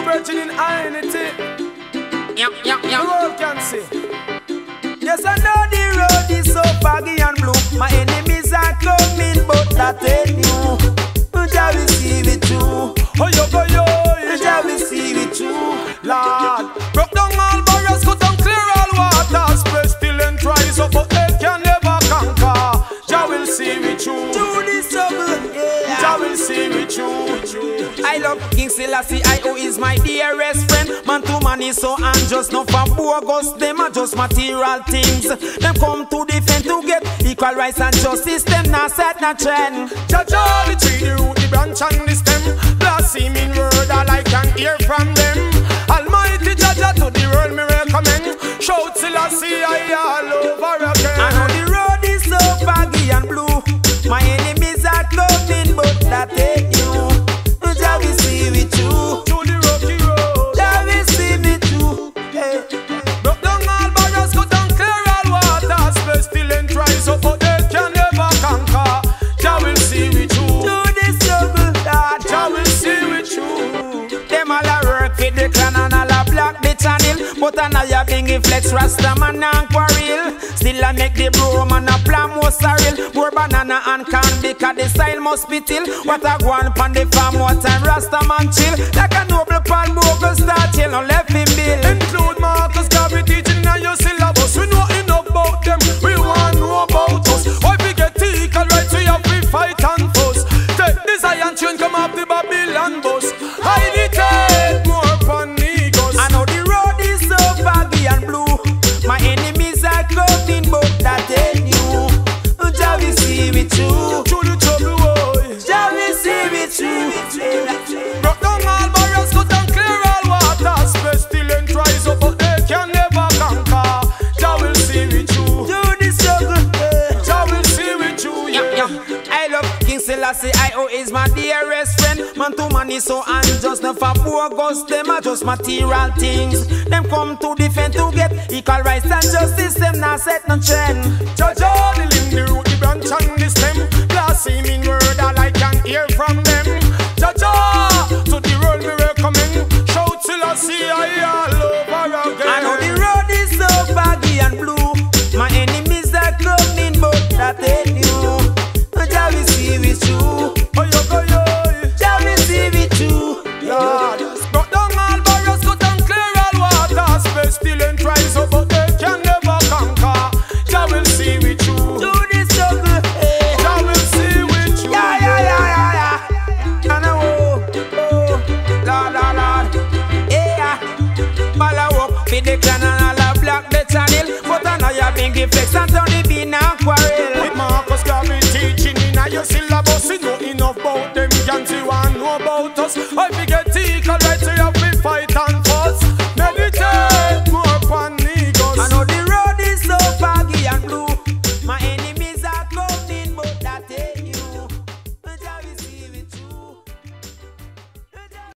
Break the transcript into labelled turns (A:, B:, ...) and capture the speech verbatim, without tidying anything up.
A: virgin in identity.
B: Yeah, yeah, yeah.
A: The world can see.
C: Yes, I know the road is so foggy and blue. My enemies are coming, but that ain't new. Jah will see it through.
A: Oh, yo, yo, yo.
C: Jah will see it through.
A: Lord, broke down all barriers, cut down clear all waters. Pestilence rise up, but they can never conquer. Jah will see it through.
C: To the struggle, yeah.
A: Jah will see it through.
C: I love King Selassie, I O is my dearest friend. Man to man is so unjust, no for bogus. Them are just material things. Them come to defend to get equal rights and justice. Them not set no trend.
A: Jah Jah the tree, the root, the branch and the stem. Blaspheming word all I can hear from them. Almighty Jah Jah to the world me recommend. Shout Selassie I all over again.
C: I know the road is so foggy and blue. My enemies are coming, but that ain't you. Jah will see me through.
A: To the rocky road.
C: Jah will see me through. Hey.
A: Broke down all barriers, cut down clear all waters. Pestilence rise up, but they can never conquer. Jah will see me through.
C: To the struggle, Lord.
A: Jah will see me through.
C: Them all a work with the clan and all a block the channel. But I know you bring a flex rasta man and quarrel. Still I make the bro man a plan more surreal. More banana and candy cause the style must be till. What I go on pan the farm, what time rasta man chill. Like a noble pan bogle start chill, no left him bill.
A: Include Marcus Garvey teaching in your syllabus. We know enough about them, we want know about us. Why we get equal rights, we have we fight and fuss. Take this iron train, come up the Babylon bus. I need more pan niggas.
C: I know the road is so foggy and blue. My enemies are coming, but that ain't you. Jah will see me through.
A: Through the trouble, boy.
C: Jah will see me through.
A: Broke down all barriers, cut down clear all waters. Pestilence rise up, but they can never conquer. Jah will see me through.
C: To the struggle, yeah.
A: Jah will see me through.
C: Yeah, yeah. I love King Selassie, I O is my dearest friend. Man to man is so unjust, no for bogus. Them are just material things. Them come to defend to get equal rights and justice. Them not set no trend.
A: Jah Jah the limb, the root, the branch and the stem. Blaspheming word all I can hear from them. Jah Jah to the world me recommend. Shout Selassie I all over again.
C: I know the road is so foggy and blue. My enemies are coming, but that ain't you. Jah will see me through.
A: Oh yo go yo.
C: Jah will see me through.
A: Lord, broke down all barriers, cut down clear all waters. Pestilence rise up, but they can never conquer. Jah will see me through.
C: To the struggle, hey.
A: Jah will see me through.
C: Yeah, yeah, yeah, yeah, yeah. And oh, oh, Lord, Lord, Lord. Yeah, follow up with the clan and all a block the channel. But I know you bring the flex and turn the bean and quarrel.
A: With Marcus Garvey teaching in your syllabus, you know enough about them. Can't see one know about us.